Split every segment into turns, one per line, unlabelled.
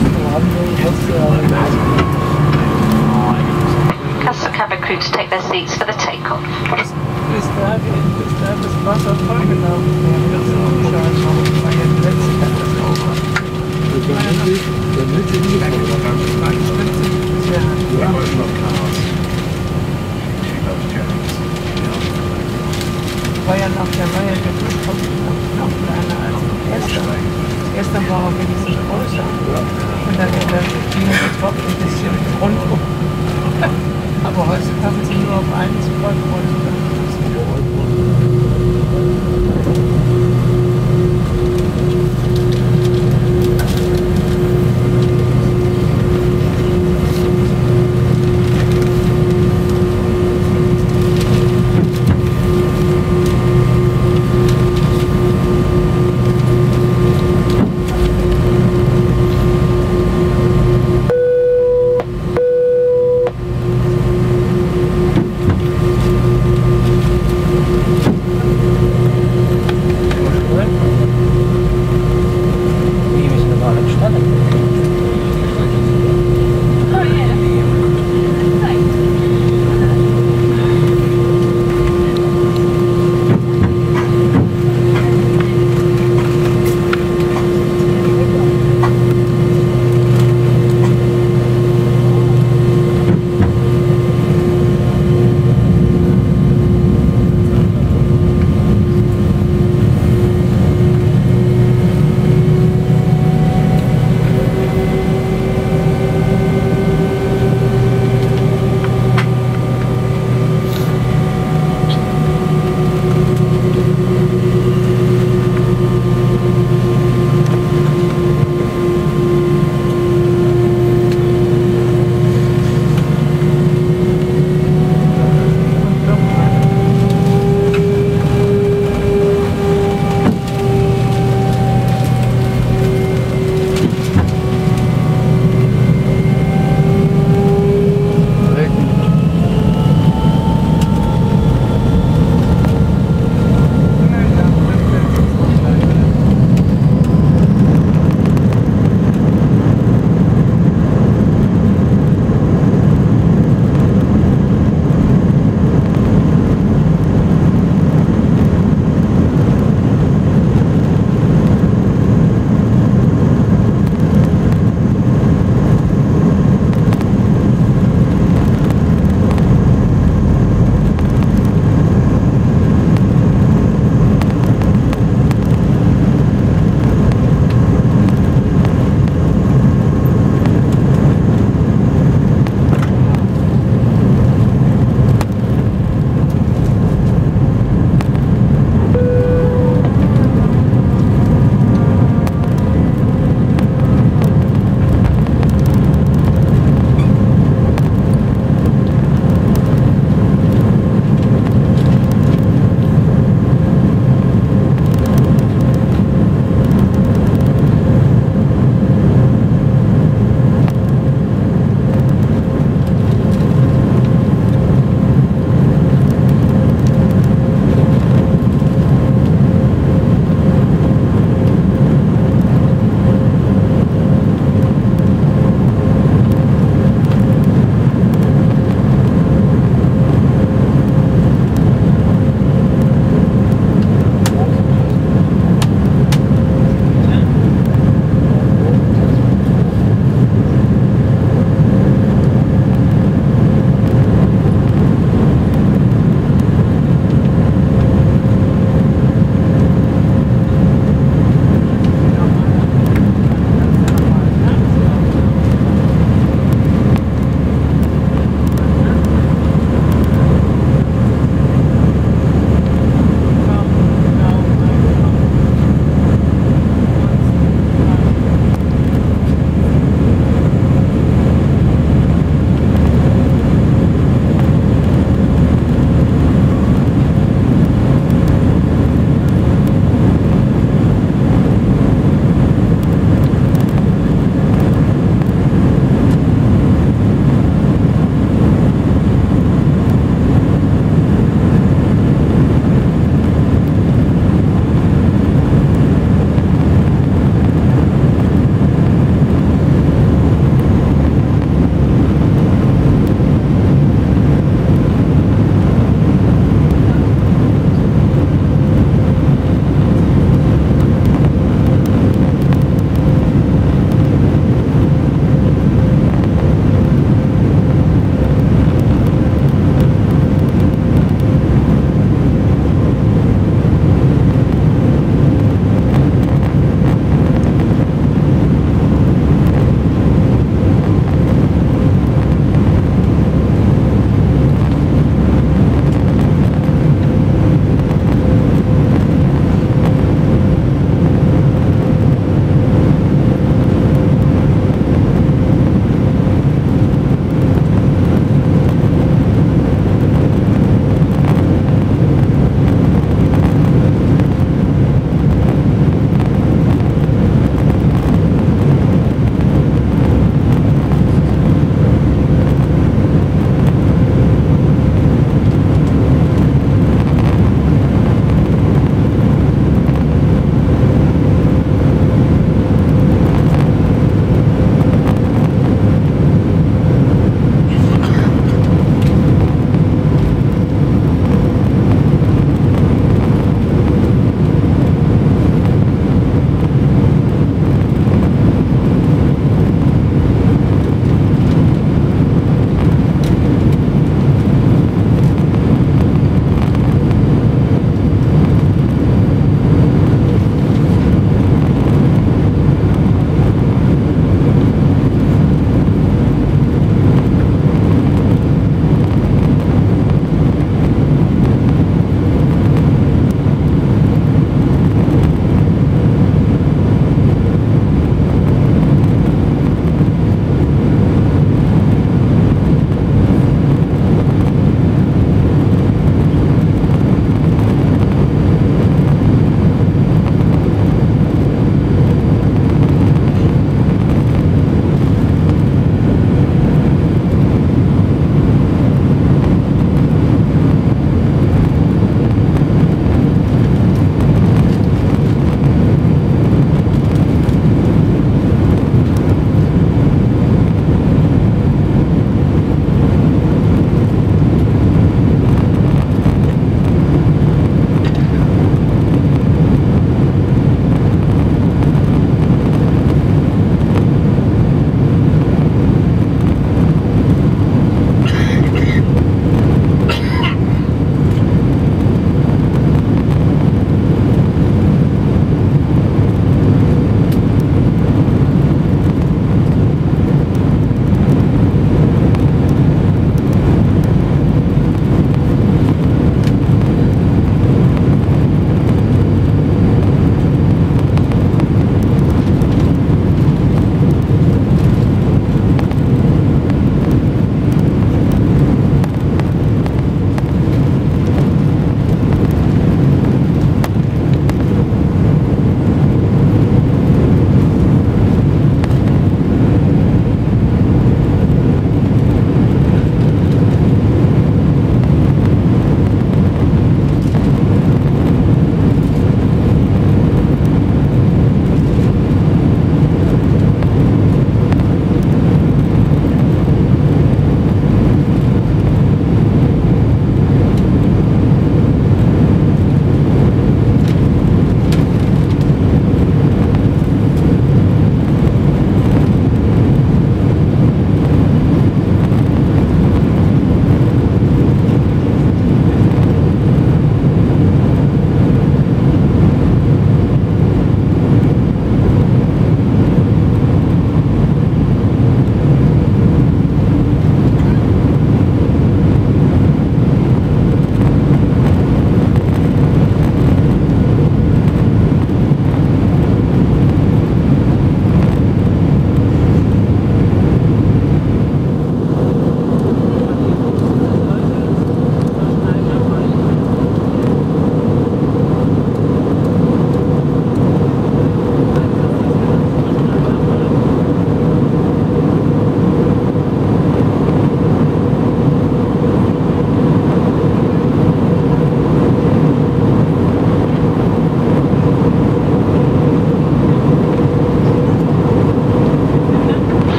Ask the cabin crew to take their seats for the takeoff.
Bis da das Wasser vollgelaufen wäre, das ist auch schade, weil ja die letzte Katastrophe. War ja noch der Flugkopf noch kleiner als gestern. Gestern war er wenigstens größer. Und dann ging es überhaupt ein bisschen rundum. Aber heutzutage sind nur auf einen Zugang.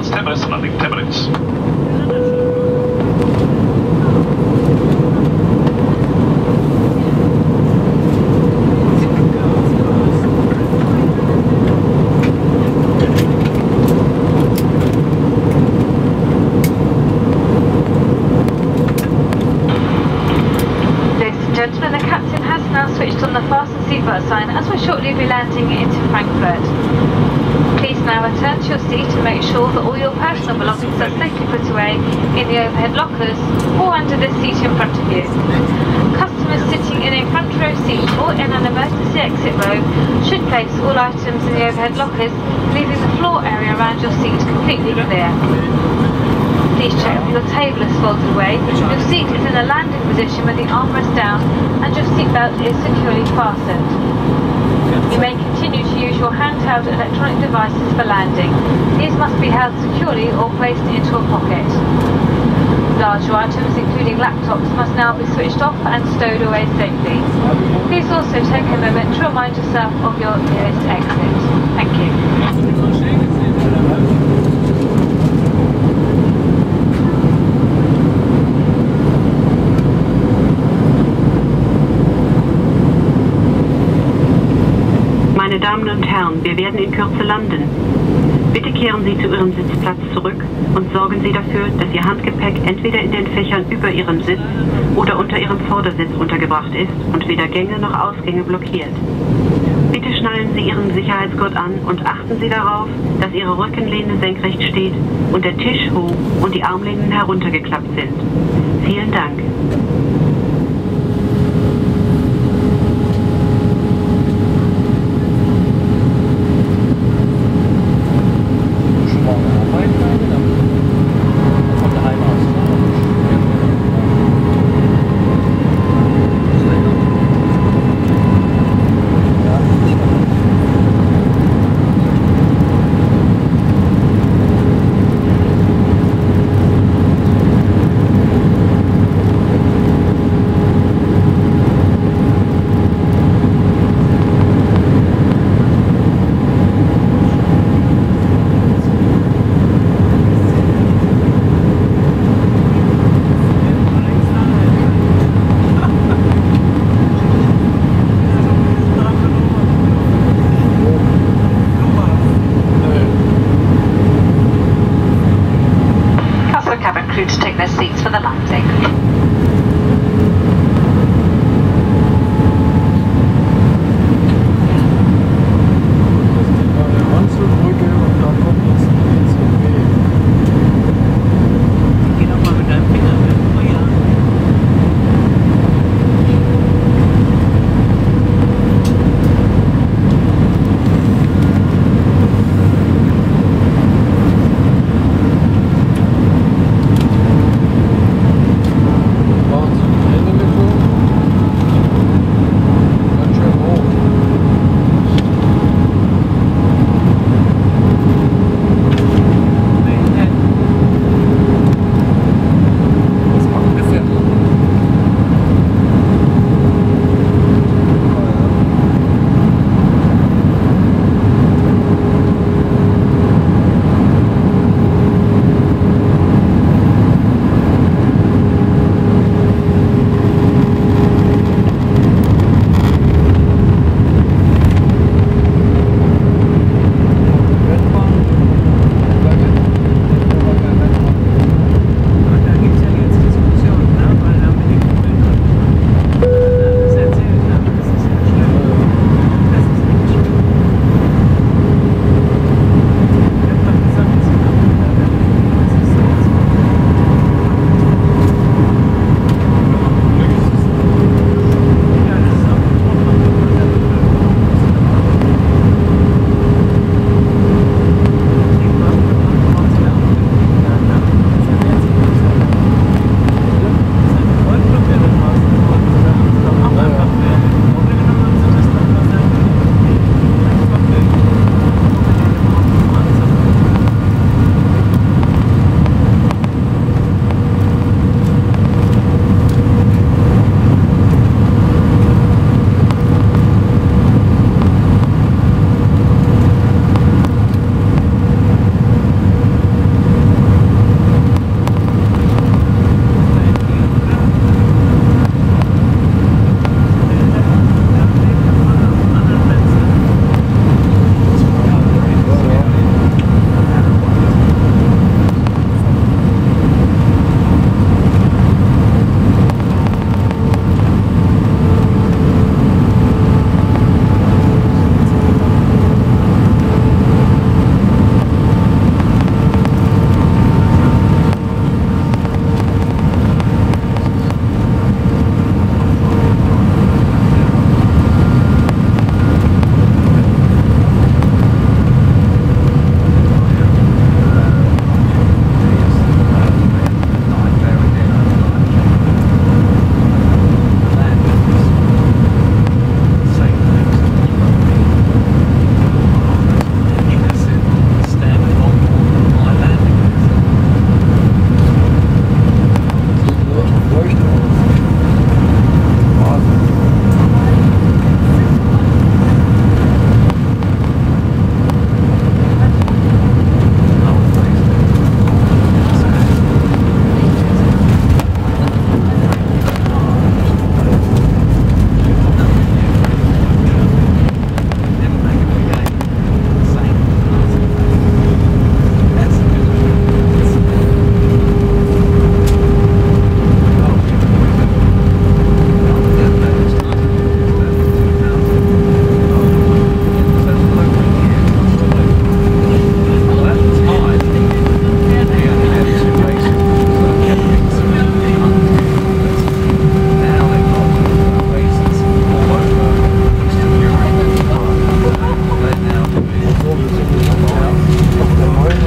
advance 10 minutes, landing 10 minutes.
Gentlemen, the captain has now switched on the fasten seatbelt sign as we'll shortly be landing into Frankfurt. Please now return to your seat and make sure that all your personal belongings are safely put away in the overhead lockers or under the seat in front of you. Customers sitting in a front row seat or in an emergency exit row should place all items in the overhead lockers, leaving the floor area around your seat completely clear. Please check if your table is folded away, your seat is in a landing position with the armrest down and your seatbelt is securely fastened. You may continue to use your handheld electronic devices for landing. These must be held securely or placed into a pocket. Larger items, including laptops, must now be switched off and stowed away safely. Please also take a moment to remind yourself of your nearest exit. Thank you.
Meine Damen und Herren, wir werden in Kürze landen. Bitte kehren Sie zu Ihrem Sitzplatz zurück und sorgen Sie dafür, dass Ihr Handgepäck entweder in den Fächern über Ihrem Sitz oder unter Ihrem Vordersitz untergebracht ist und weder Gänge noch Ausgänge blockiert. Bitte schnallen Sie Ihren Sicherheitsgurt an und achten Sie darauf, dass Ihre Rückenlehne senkrecht steht und der Tisch hoch und die Armlehnen heruntergeklappt sind. Vielen Dank.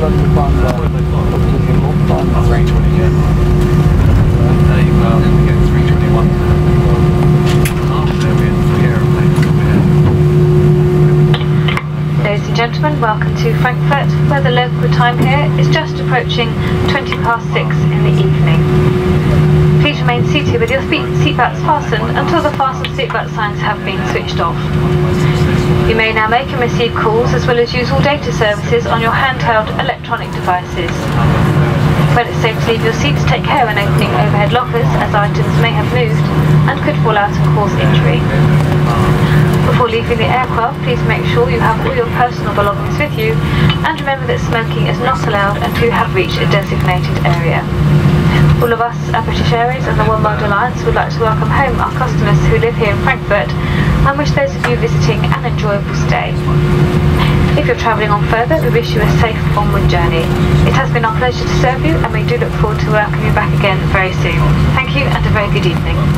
Ladies and gentlemen, welcome to Frankfurt, where the local time here is just approaching 6:20 in the evening. Please remain seated with your seatbelts fastened until the fasten seatbelt signs have been switched off. You may now make and receive calls as well as use all data services on your handheld electronic devices. When it's safe to leave your seats, take care when opening overhead lockers, as items may have moved and could fall out and cause injury. Before leaving the aircraft, please make sure you have all your personal belongings with you, and remember that smoking is not allowed until you have reached a designated area. All of us at British Airways and the One World Alliance would like to welcome home our customers who live here in Frankfurt and wish those of you visiting an enjoyable stay. If you're travelling on further, we wish you a safe onward journey. It has been our pleasure to serve you, and we do look forward to welcoming you back again very soon. Thank you and a very good evening.